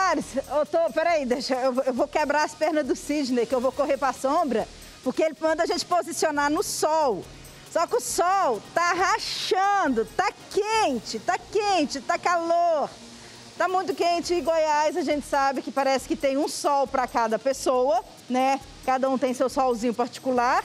Loares, peraí, eu vou quebrar as pernas do Sidney, que eu vou correr para a sombra, porque ele manda a gente posicionar no sol. Só que o sol tá rachando, tá quente, tá calor. Tá muito quente em Goiás, a gente sabe que parece que tem um sol para cada pessoa, né? Cada um tem seu solzinho particular,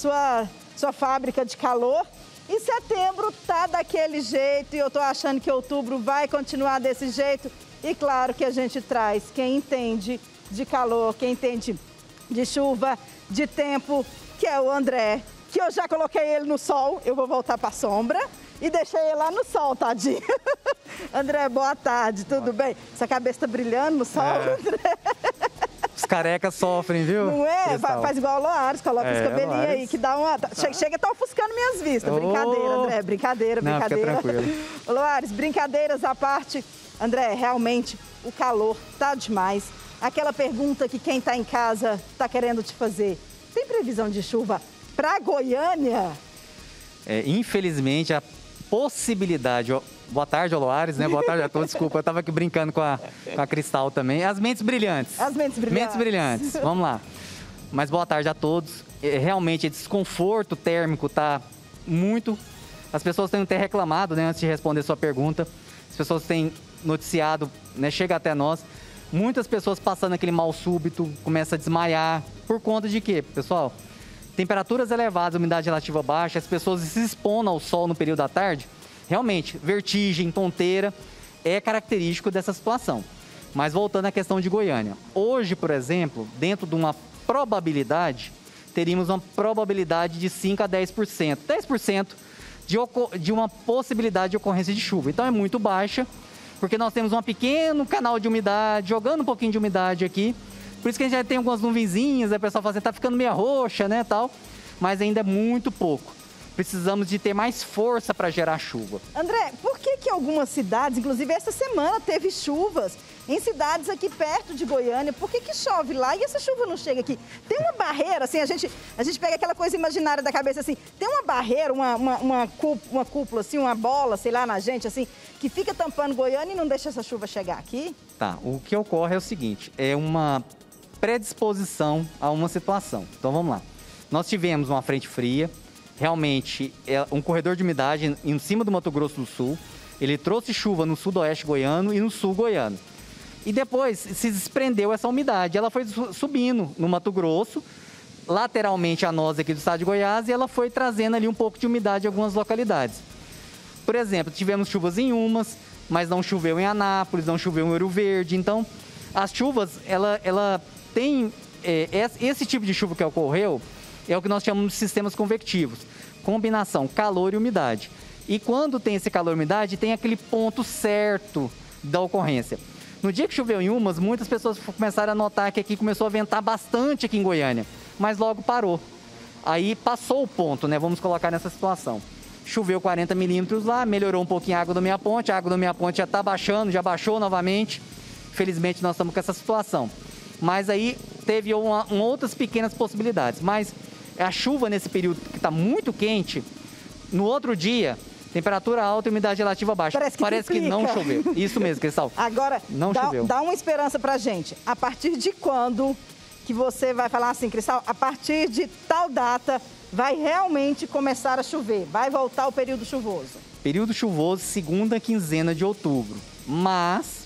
sua fábrica de calor. E setembro tá daquele jeito e eu tô achando que outubro vai continuar desse jeito. E claro que a gente traz quem entende de calor, quem entende de chuva, de tempo, que é o André, que eu já coloquei ele no sol, eu vou voltar para a sombra e deixei ele lá no sol, tadinho. André, boa tarde, tudo bem? Essa cabeça tá brilhando no sol, André? Os carecas sofrem, viu? Não é? Faz igual o Loares, coloca os cabelinhos Loares. aí, que dá uma... Chega a tá ofuscando minhas vistas. Brincadeira, André, brincadeira. Não, fica tranquilo. Loares, brincadeiras à parte. André, realmente, o calor tá demais. Aquela pergunta que quem tá em casa tá querendo te fazer. Tem previsão de chuva para Goiânia? Infelizmente, a possibilidade... Boa tarde, Loares, né? Boa tarde a todos. Desculpa, eu estava aqui brincando com a Cristal também. As mentes brilhantes. As mentes brilhantes. Mentes brilhantes, vamos lá. Mas boa tarde a todos. Realmente, esse desconforto térmico tá muito... As pessoas têm até reclamado, né? Antes de responder sua pergunta. As pessoas têm noticiado, né? Chega até nós. Muitas pessoas passando aquele mal súbito, começa a desmaiar. Por conta de quê, pessoal? Temperaturas elevadas, umidade relativa baixa, as pessoas se expondo ao sol no período da tarde. Realmente, vertigem, tonteira, é característico dessa situação. Mas voltando à questão de Goiânia. Hoje, por exemplo, dentro de uma probabilidade, teríamos uma probabilidade de 5 a 10%. 10% de uma possibilidade de ocorrência de chuva. Então é muito baixa, porque nós temos um pequeno canal de umidade, jogando um pouquinho de umidade aqui. Por isso que a gente já tem algumas nuvenzinhas, a pessoa fala assim, tá ficando meio roxa, né, tal. Mas ainda é muito pouco. Precisamos de ter mais força para gerar chuva. André, por que algumas cidades, inclusive essa semana teve chuvas em cidades aqui perto de Goiânia? Por que chove lá e essa chuva não chega aqui? Tem uma barreira, assim, a gente pega aquela coisa imaginária da cabeça, assim, tem uma barreira, uma cúpula, assim, uma bola, sei lá, na gente, assim, que fica tampando Goiânia e não deixa essa chuva chegar aqui? Tá, o que ocorre é o seguinte, é uma predisposição a uma situação. Então vamos lá. Nós tivemos uma frente fria, realmente é um corredor de umidade em cima do Mato Grosso do Sul. Ele trouxe chuva no sudoeste goiano e no sul goiano. E depois se desprendeu essa umidade. Ela foi subindo no Mato Grosso, lateralmente a nós aqui do estado de Goiás, e ela foi trazendo ali um pouco de umidade em algumas localidades. Por exemplo, tivemos chuvas em Umas, mas não choveu em Anápolis, não choveu em Ouro Verde. Então, as chuvas, ela tem... esse tipo de chuva que ocorreu é o que nós chamamos de sistemas convectivos. Combinação calor e umidade. E quando tem esse calor e umidade, tem aquele ponto certo da ocorrência. No dia que choveu em Umas, muitas pessoas começaram a notar que aqui começou a ventar bastante aqui em Goiânia, mas logo parou. Aí passou o ponto, né? Vamos colocar nessa situação. Choveu 40 milímetros lá, melhorou um pouquinho a água da minha ponte já está baixando, já baixou novamente. Felizmente nós estamos com essa situação. Mas aí teve outras pequenas possibilidades. Mas a chuva nesse período que está muito quente, no outro dia, temperatura alta e umidade relativa baixa. Parece que não choveu. Isso mesmo, Cristal. Agora, não choveu. Dá uma esperança pra gente. A partir de quando que você vai falar assim, Cristal, a partir de tal data vai realmente começar a chover? Vai voltar o período chuvoso? Período chuvoso, segunda quinzena de outubro. Mas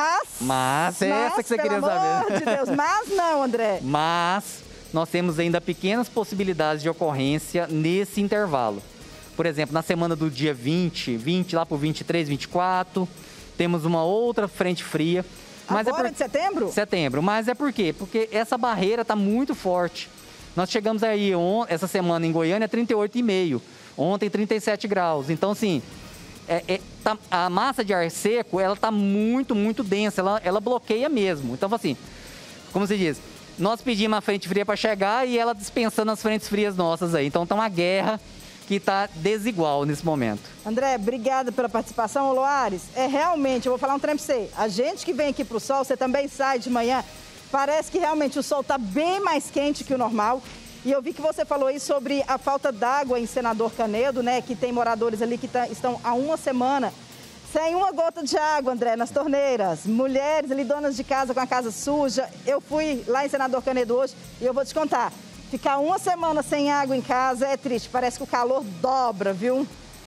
é essa que você queria saber. Pelo amor de Deus, mas não, André. Mas nós temos ainda pequenas possibilidades de ocorrência nesse intervalo. Por exemplo, na semana do dia 20 lá por 23, 24, temos uma outra frente fria. Mas agora de setembro? Setembro. Mas é por quê? Porque essa barreira está muito forte. Nós chegamos aí essa semana em Goiânia a 38,5. Ontem 37 graus. Então, assim, a massa de ar seco, ela está muito, muito densa. Ela bloqueia mesmo. Então, assim, como se diz, nós pedimos a frente fria para chegar e ela dispensando as frentes frias nossas aí. Então, tá uma guerra que está desigual nesse momento. André, obrigada pela participação. Ô, Loares, realmente, eu vou falar um trem para você. A gente que vem aqui para o sol, você também sai de manhã, parece que realmente o sol está bem mais quente que o normal. E eu vi que você falou aí sobre a falta d'água em Senador Canedo, né? Que tem moradores ali que estão há uma semana Sem uma gota de água, André, nas torneiras. Mulheres ali, donas de casa com a casa suja. Eu fui lá em Senador Canedo hoje e eu vou te contar. Ficar uma semana sem água em casa é triste. Parece que o calor dobra, viu?